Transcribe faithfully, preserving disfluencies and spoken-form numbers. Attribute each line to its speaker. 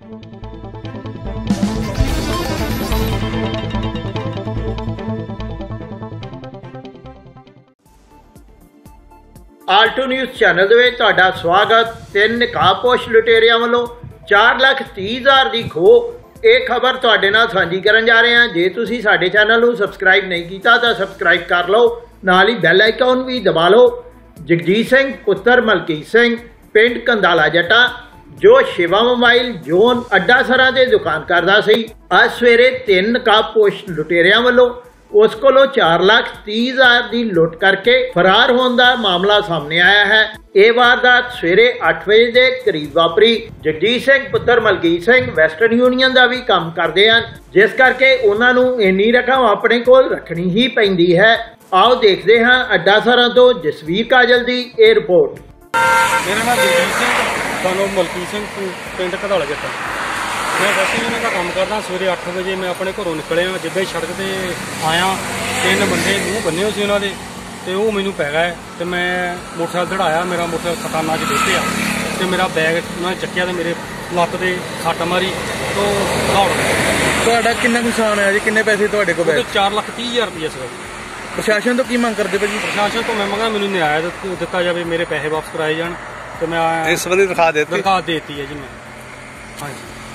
Speaker 1: Alto news channel दे विच तुहाडा स्वागत। तीन नकाबपोश लुटेरियां वालों चार लाख तीह हज़ार की खोह। ये खबर तुहाडे नाल साझी करन जा रहे हैं। जे तुसीं साडे चैनल नूं सबसक्राइब नहीं कीता तां सबसक्राइब कर लो, नाल ही बैल आइकन भी दबा लो। जगजीत सिंह पुत्र मलकीत सिंह पिंड कंदाला जट्टा जो शिवा मोबाइल जोन अड्डा सरा दे दुकान करदा सी, अज सवेरे तीन नकाबपोश लुटेरियां वालों उस कोलों चार लाख तीह हज़ार की लुट करके फरार होने का मामला सामने आया है। ये वारदात सवेरे अठ बजे के करीब वापरी। जगजीत सिंह पुत्र मलकीत सिंह वैसटर्न यूनीयन का भी काम करते हैं, जिस करके उन्होंने इन्नी रकम अपने कोल रखनी ही पैंदी है। आओ देखते हैं अड्डा सरा तो जसवीर काजल की यह रिपोर्ट।
Speaker 2: मेरा नाम जगजीत सिंह सानू मलकीत सिंह पिंड कंदाला जट्टा। मैं वैसे यूनियन का काम करदा। सवेरे अठ बजे मैं अपने घरों निकलिया, जिद्दां ही सड़क पर आया तीन बंदे मूँह बन्ने हो सी उन्होंने, तो वो मैनू पै गए। तो मैं मोटरसाइकिल दड़ाया, मेरा मोटरसाइकिल खताना च डिग पिया, तो मेरा बैग उन्होंने चक्या तो मेरे लत्त ते सट मारी तो दौड़ गए।
Speaker 3: ਤੁਹਾਡਾ ਕਿੰਨਾ ਨੁਕਸਾਨ ਹੋਇਆ ਜੀ? ਕਿੰਨੇ ਪੈਸੇ ਤੁਹਾਡੇ ਕੋਲ?
Speaker 2: चार लाख तीह हज़ार रुपया ਸੀਗਾ।
Speaker 3: ਪ੍ਰਸ਼ਾਸਨ ਤੋਂ ਕੀ ਮੰਗ ਕਰਦੇ ਭਾਜੀ?
Speaker 2: ਪ੍ਰਸ਼ਾਸਨ ਤੋਂ ਮੈਂ ਮੰਗਾ ਮੈਨੂੰ ਨਿਆਂ ਦਿੱਤਾ ਜਾਵੇ, ਮੇਰੇ ਪੈਸੇ ਵਾਪਸ ਕਰਾਏ ਜਾਣ। ਤੇ ਮੈਂ
Speaker 3: ਇਸ ਸੰਬੰਧੀ ਦਿਖਾ ਦਿੱਤੀ
Speaker 2: ਦਿਖਾ ਦੇਤੀ ਹੈ ਜੀ ਮੈਂ। ਹਾਂਜੀ।